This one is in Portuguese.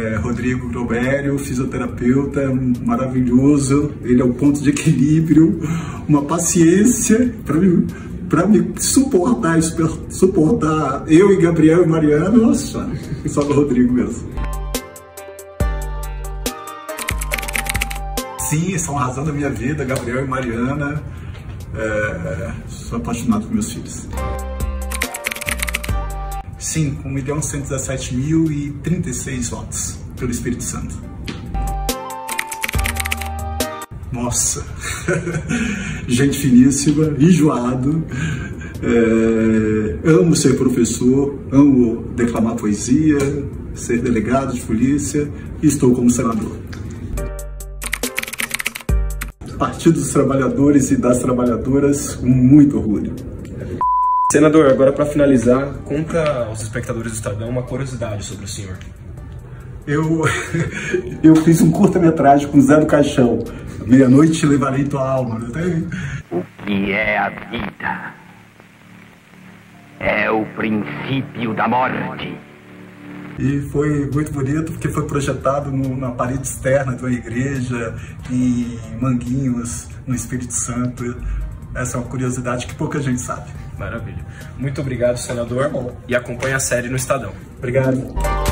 Rodrigo Grobério, fisioterapeuta, maravilhoso. Ele é um ponto de equilíbrio, uma paciência para me suportar eu e Gabriel e Mariana. Nossa, só do Rodrigo mesmo. Sim, são a razão da minha vida, Gabriel e Mariana. Sou apaixonado por meus filhos. Sim, 1.117.036 votos pelo Espírito Santo. Nossa, gente finíssima, enjoado. Amo ser professor, amo declamar poesia, ser delegado de polícia e estou como senador. Partido dos Trabalhadores e das Trabalhadoras, com muito orgulho. Senador, agora para finalizar, conta aos espectadores do Estadão uma curiosidade sobre o senhor. Eu fiz um curta-metragem com Zé do Caixão. Meia-noite levarei tua alma. O que é a vida? É o princípio da morte. E foi muito bonito porque foi projetado na parede externa de uma igreja em Manguinhos, no Espírito Santo. Essa é uma curiosidade que pouca gente sabe. Maravilha. Muito obrigado, senador. E acompanhe a série no Estadão. Obrigado.